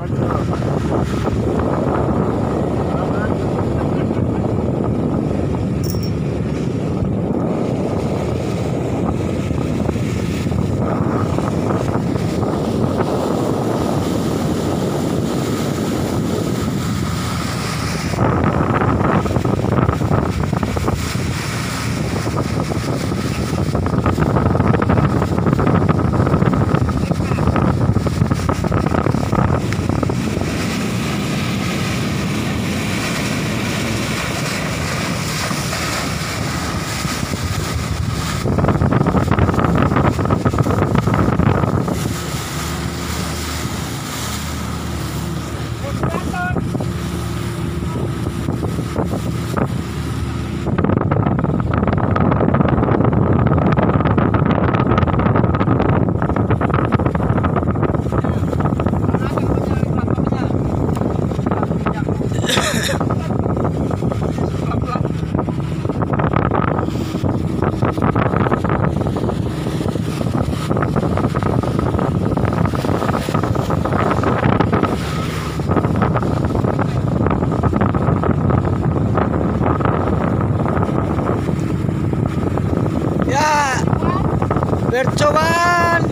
Bercobaan.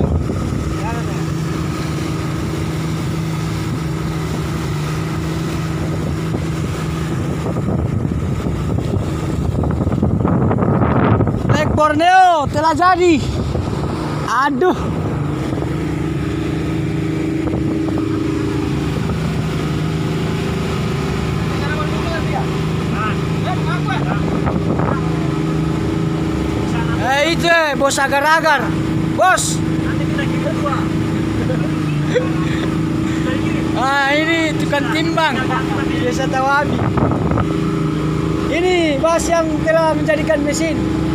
Lake Borneo telah jadi. Aduh. Itu bos agar-agar, bos. Ah, ini tukang timbang desa Tawabi. Ini bos yang telah menjadikan mesin.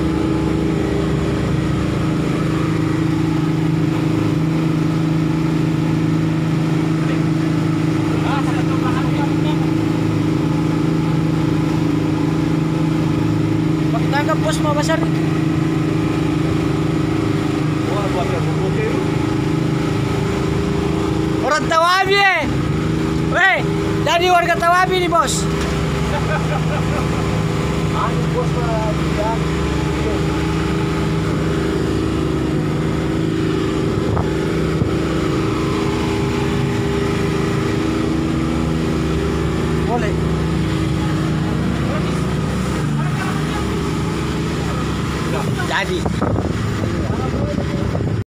Tangkap bos mau besar. Orang Tawabi, weh, dari warga Tawabi nih bos. Boleh. Jadi.